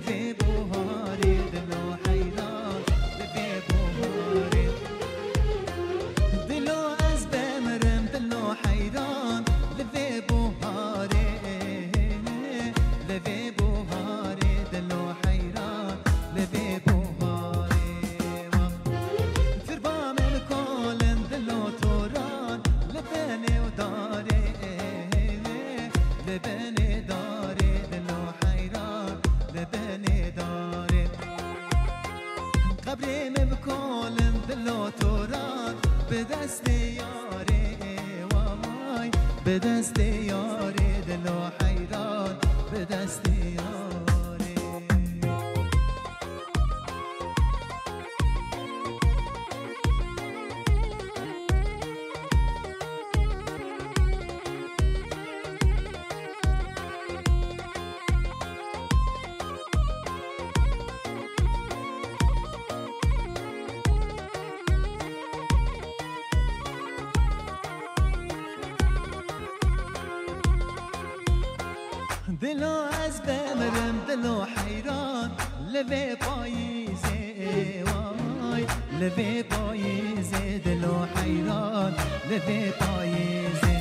لفي بوهاري دلو حيران لفي بوهاري دلو أزبمرم دلو حيران لفي بوهاري لفي بوهاري دلو حيران لفي بوهاري فربام الكولن دلو توران لبني وداري لبني داري دلو حيران لبني داري قبري مبكولن دلو توران بدستي ياري وماي بدستي ياري دلو حيران بدستي ياري دلو از بمرم دلو حیران لبه پاییزه وای لبه پاییزه دلو حیران لبه پاییزه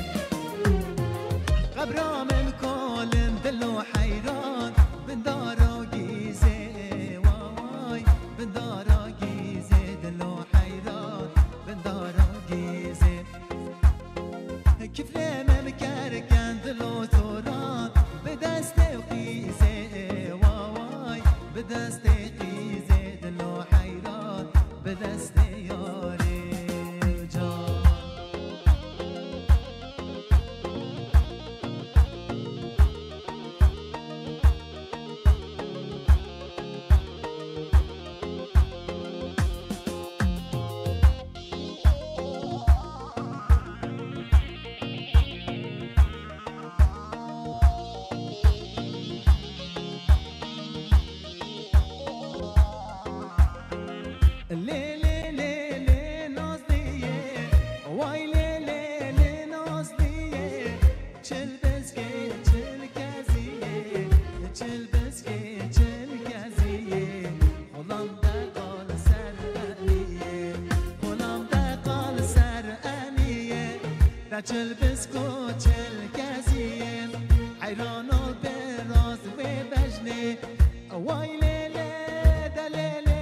قبرام الکولن دلو حیران بندارا گیزه وای بندارا گیزه دلو حیران بندارا گیزه کفله ممکرکن دلو توران بدست قیزه وای بدست قیزه دلو حیران بدست یاری جان لي لي لي لي نازلية واي لي لي لي نازلية تشلبسكي تشلكازية تشلبسكي تشلكازية هولندا قال سرقانية هولندا قال سرقانية دا تشلبسكو تشلكازية حيران البراز وبجني واي لي لي دا لي لي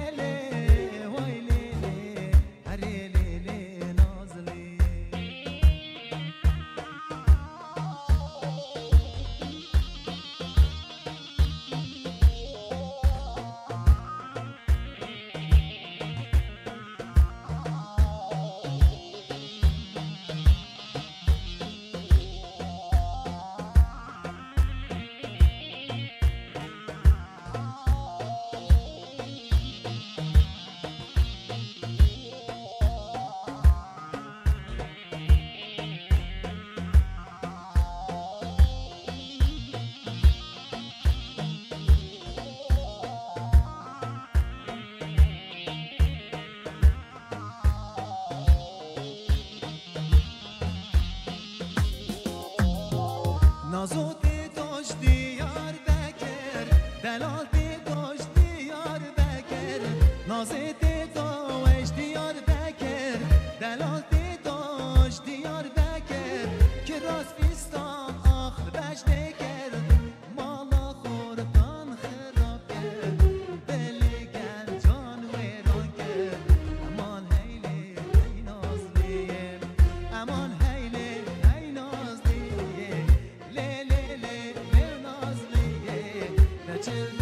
نازوتی توش دیار بکر دلاتی توش دیار بکر نازوتی توش دیار بکر دلاتی توش دیار بکر که راست بیستان آخر بش نکر مالا خوردان خراب کرد دلی گل جان ویران کرد امان هیلی هی نازلیه امان هیلی هی نازلیه لي لي لي لي نازلية